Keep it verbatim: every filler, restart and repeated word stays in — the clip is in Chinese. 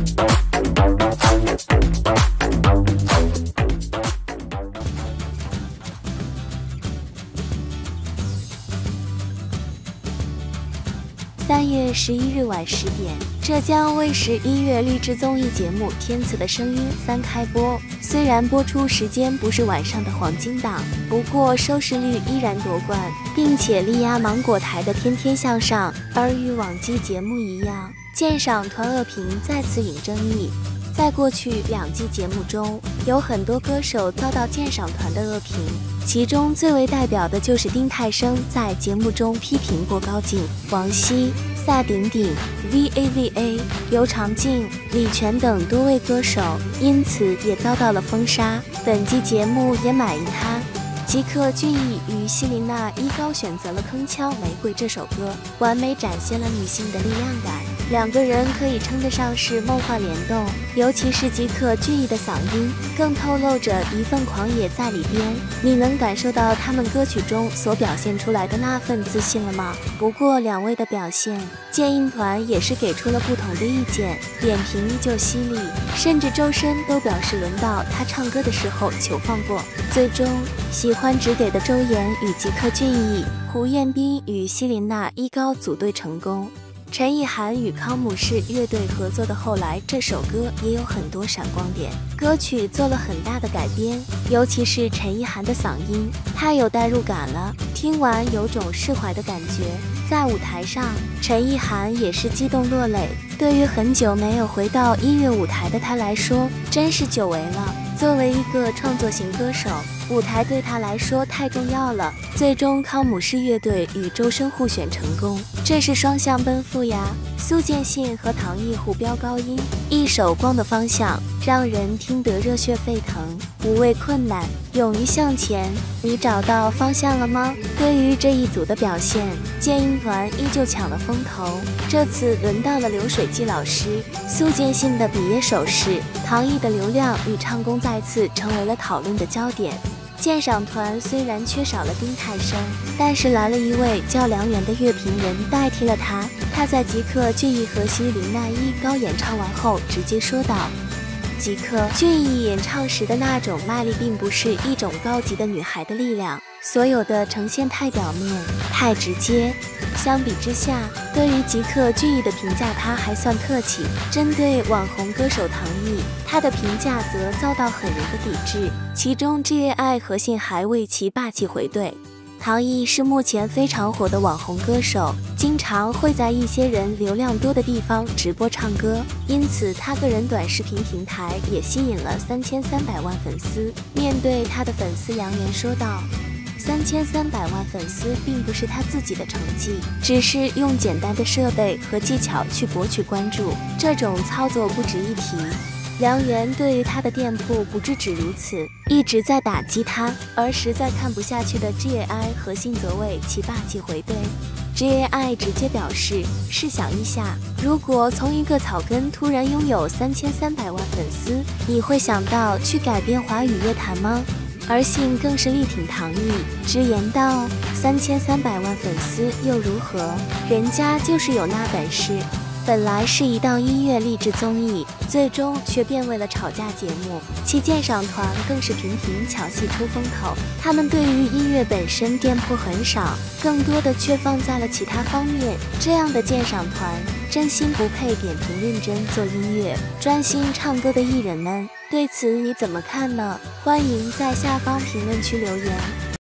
三月十一日晚十点，浙江卫视音乐励志综艺节目《天赐的声音三》开播。虽然播出时间不是晚上的黄金档，不过收视率依然夺冠，并且力压芒果台的《天天向上》。而与往季节目一样，鉴赏团恶评再次引争议。在过去两季节目中，有很多歌手遭到鉴赏团的恶评，其中最为代表的就是丁太升在节目中批评过高进、王晰、萨顶顶、V A V A、刘长静、李泉等多位歌手，因此也遭到了封杀。本季节目也满意他。吉克隽逸与希林娜依高选择了《铿锵玫瑰》这首歌，完美展现了女性的力量感。两个人可以称得上是梦幻联动，尤其是吉克隽逸的嗓音，更透露着一份狂野在里边。你能感受到他们歌曲中所表现出来的那份自信了吗？不过两位的表现，建音团也是给出了不同的意见，点评依旧犀利，甚至周深都表示轮到他唱歌的时候求放过。最终，喜欢只给的周岩与吉克隽逸、胡彦斌与希林娜依高组队成功。陈意涵与康姆士乐队合作的《后来》这首歌也有很多闪光点，歌曲做了很大的改编，尤其是陈意涵的嗓音，太有代入感了，听完有种释怀的感觉。在舞台上，陈意涵也是激动落泪，对于很久没有回到音乐舞台的她来说，真是久违了。作为一个创作型歌手，舞台对他来说太重要了。最终康姆士乐队与周深互选成功，这是双向奔赴呀。苏建信和唐毅互飙高音，一首《光的方向》让人听得热血沸腾。无畏困难，勇于向前，你找到方向了吗？对于这一组的表现，建音团依旧抢了风头。这次轮到了流水季老师，苏建信的比耶手势，唐毅的流量与唱功再次成为了讨论的焦点。鉴赏团虽然缺少了丁太升，但是来了一位叫梁元的乐评人代替了他。他在吉克隽逸和希林娜依高演唱完后直接说道，吉克隽逸演唱时的那种卖力并不是一种高级的女孩的力量，所有的呈现太表面太直接。相比之下，对于吉克隽逸的评价他还算客气，针对网红歌手唐毅，他的评价则遭到很人的抵制，其中 G A I 和信还为其霸气回怼。唐毅是目前非常火的网红歌手，经常会在一些人流量多的地方直播唱歌，因此他个人短视频平台也吸引了三千三百万粉丝。面对他的粉丝，梁元说道，三千三百万粉丝并不是他自己的成绩，只是用简单的设备和技巧去博取关注，这种操作不值一提。梁元对于他的店铺不只止如此，一直在打击他，而实在看不下去的 G A I 和信则为其霸气回怼。G A I 直接表示，试想一下，如果从一个草根突然拥有三千三百万粉丝，你会想到去改变华语乐坛吗？而信更是力挺唐毅，直言道，三千三百万粉丝又如何，人家就是有那本事。本来是一档音乐励志综艺，最终却变为了吵架节目，其鉴赏团更是频频抢戏出风头。他们对于音乐本身店铺很少，更多的却放在了其他方面。这样的鉴赏团真心不配点评认真做音乐、专心唱歌的艺人们。对此你怎么看呢？欢迎在下方评论区留言。